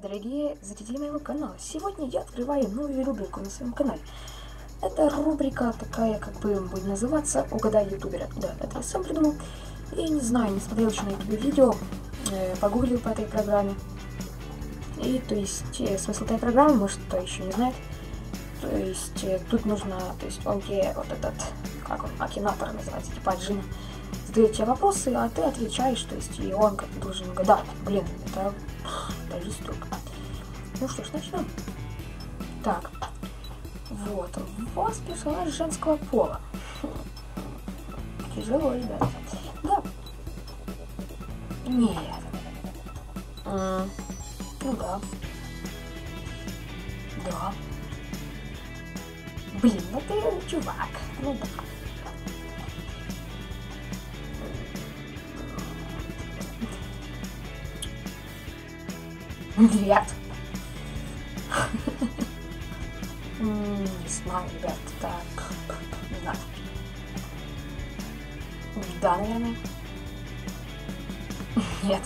дорогие зрители моего канала! Сегодня я открываю новую рубрику на своем канале. Эта рубрика такая, как бы будет называться «Угадай ютубера». Да, это я сам придумал. И не знаю, не смотрел еще на ютубе видео, погуглил по этой программе. И то есть смысл этой программы, может кто еще не знает. То есть тут нужно, то есть он тебе вот этот, как он, акинатор называется, типа джина, задает тебе вопросы, а ты отвечаешь, то есть и он как-то должен угадать. Блин, это жестоко. Ну что ж, начнем. Так, вот, у вас персонаж женского пола. Тяжело, ребята. Да. Нет. Ну да. Да. Блин, ну ты чувак. Ну да. Нет. Не знаю, ребят, так. Не знаю. Да, наверное. Нет.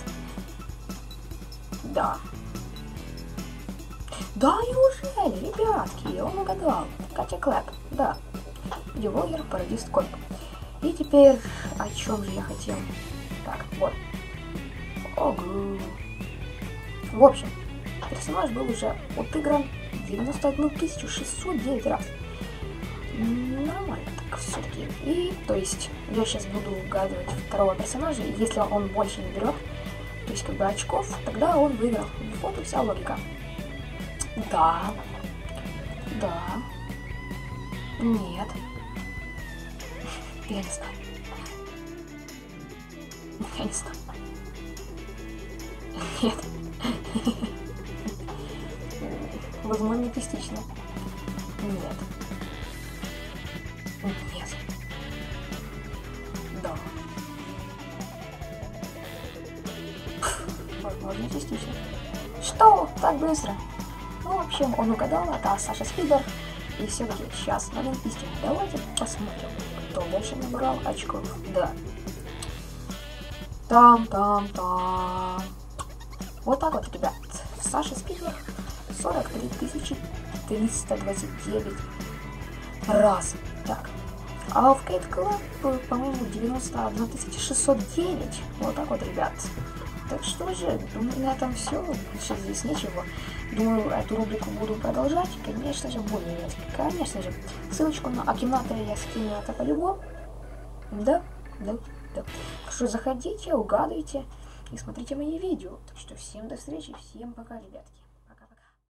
Да. Да, неужели, ребятки, он угадал. Катя Клэп, да. Девогер, пародист Кольп. И теперь, о чем же я хотел? Так, вот. Ого. В общем, персонаж был уже отыгран 91 609 раз. Нормально так все-таки. И, то есть, я сейчас буду угадывать второго персонажа, и если он больше не берет, то есть, как бы, очков, тогда он выиграл. Вот и вся логика. Да. Да. Нет. Я не знаю. Я не знаю. Нет. Возможно, частично. Нет. Нет. Да. Возможно, частично. Что? Так быстро? Ну, в общем, он угадал, это Саша Спилберг. И все-таки сейчас момент истины. Давайте посмотрим, кто больше набрал очков. Да. Там. Вот так вот, ребят. Саша Спилберг 43 329 раз. Так. А в Кейт Клэп, по-моему, 91 609. Вот так вот, ребят. Так что же, думаю, на этом все. Больше здесь нечего. Думаю, эту рубрику буду продолжать. Конечно же, буду. Конечно же. Ссылочку на акинатора я скину, это по-любому. Да. Так что заходите, угадывайте и смотрите мои видео. Так что всем до встречи, всем пока, ребятки.